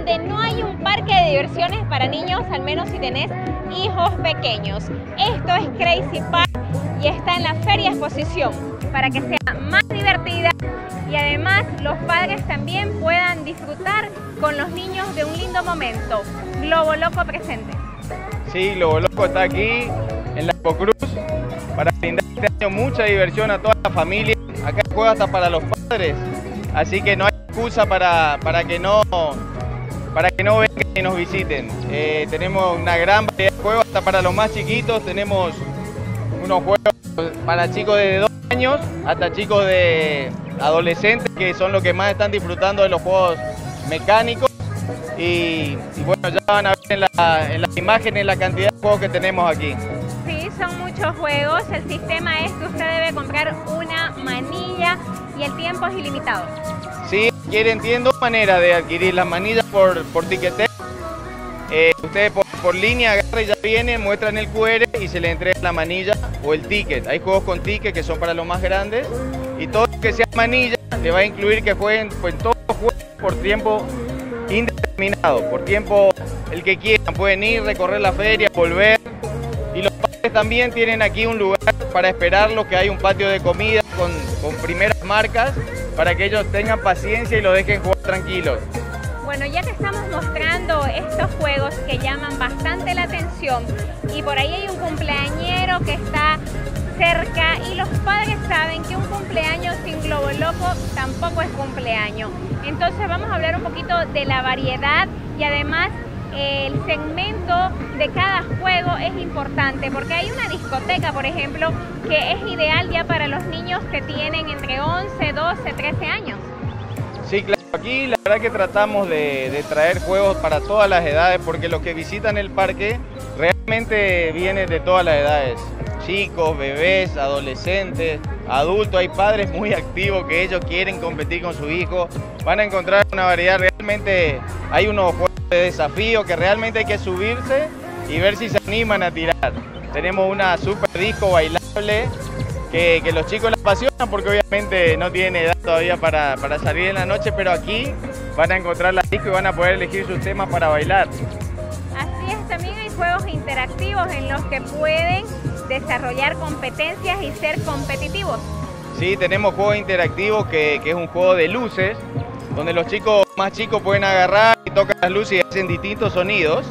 donde no hay un parque de diversiones para niños, al menos si tenés hijos pequeños. Esto es Crazy Park y está en la Feria Exposición para que sea más divertida y además los padres también puedan disfrutar con los niños de un lindo momento. Globo Loco presente. Sí, Globo Loco está aquí en la Ecocruz para brindar este año mucha diversión a toda la familia. Acá juega hasta para los padres, así que no hay excusa para que no vengan y nos visiten. Tenemos una gran variedad de juegos hasta para los más chiquitos. Tenemos unos juegos para chicos de 2 años hasta chicos de adolescentes, que son los que más están disfrutando de los juegos mecánicos. Y bueno, ya van a ver en las imágenes la cantidad de juegos que tenemos aquí. Sí, son muchos juegos. El sistema es que usted debe comprar una manilla y el tiempo es ilimitado. Sí, entiendo manera de adquirir las manillas por tiqueteo. Ustedes por línea agarran y ya vienen, muestran el QR y se les entrega la manilla o el ticket. Hay juegos con ticket que son para los más grandes y todo lo que sea manilla le va a incluir que jueguen pues, todos los juegos por tiempo indeterminado, por tiempo el que quieran. Pueden ir, recorrer la feria, volver. Y los padres también tienen aquí un lugar para esperarlos, que hay un patio de comida con primeras marcas para que ellos tengan paciencia y lo dejen jugar tranquilos. Bueno, ya que estamos mostrando estos juegos que llaman bastante la atención y por ahí hay un cumpleañero que está cerca y los padres saben que un cumpleaños sin Globo Loco tampoco es cumpleaños. Entonces vamos a hablar un poquito de la variedad y además el segmento de cada juego es importante porque hay una discoteca, por ejemplo, que es ideal ya para los niños que tienen entre 11, 12, 13 años. Sí, claro. Aquí la verdad que tratamos de traer juegos para todas las edades porque los que visitan el parque realmente vienen de todas las edades. Chicos, bebés, adolescentes, adultos, hay padres muy activos que ellos quieren competir con sus hijos. Van a encontrar una variedad, realmente hay unos juegos de desafío que realmente hay que subirse y ver si se animan a tirar. Tenemos una super disco bailable que los chicos les apasionan porque obviamente no tienen edad todavía para salir en la noche, pero aquí van a encontrar la disco y van a poder elegir sus temas para bailar. Así es, también hay juegos interactivos en los que pueden desarrollar competencias y ser competitivos. Sí, tenemos juegos interactivos que es un juego de luces, donde los chicos más chicos pueden agarrar y tocan las luces y hacen distintos sonidos.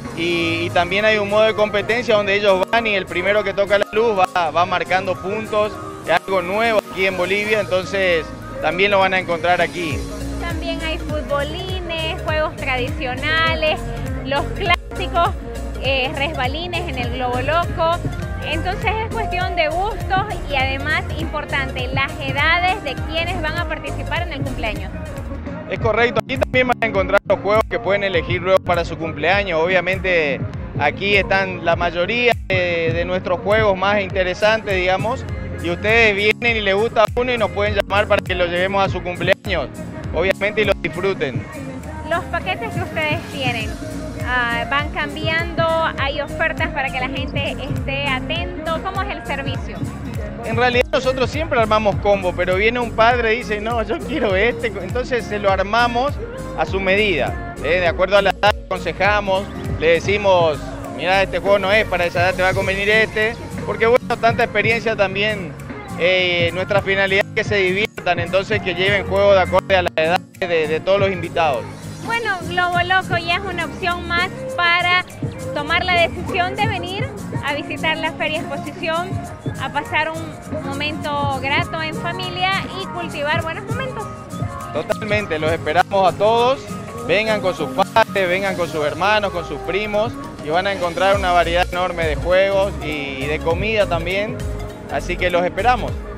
Y también hay un modo de competencia donde ellos van y el primero que toca la luz va marcando puntos. Es algo nuevo aquí en Bolivia, entonces también lo van a encontrar aquí. También hay futbolines, juegos tradicionales, los clásicos resbalines en el Globo Loco. Entonces es cuestión de gustos y además importante las edades de quienes van a participar en el cumpleaños. Es correcto, aquí también van a encontrar los juegos que pueden elegir luego para su cumpleaños. Obviamente aquí están la mayoría de nuestros juegos más interesantes, digamos, y ustedes vienen y les gusta uno y nos pueden llamar para que lo llevemos a su cumpleaños, obviamente, y lo disfruten. Los paquetes que ustedes tienen van cambiando, hay ofertas para que la gente esté atento. ¿Cómo es el servicio? En realidad nosotros siempre armamos combo, pero viene un padre y dice, no, yo quiero este, entonces se lo armamos a su medida, de acuerdo a la edad, aconsejamos, le decimos, mira, este juego no es para esa edad, te va a convenir este, porque bueno, tanta experiencia también, nuestra finalidad es que se diviertan, entonces que lleven juegos de acorde a la edad de todos los invitados. Bueno, Globo Loco ya es una opción más para tomar la decisión de venir a visitar la Feria Exposición, a pasar un momento grato en familia y cultivar buenos momentos. Totalmente, los esperamos a todos, vengan con sus padres, vengan con sus hermanos, con sus primos y van a encontrar una variedad enorme de juegos y de comida también, así que los esperamos.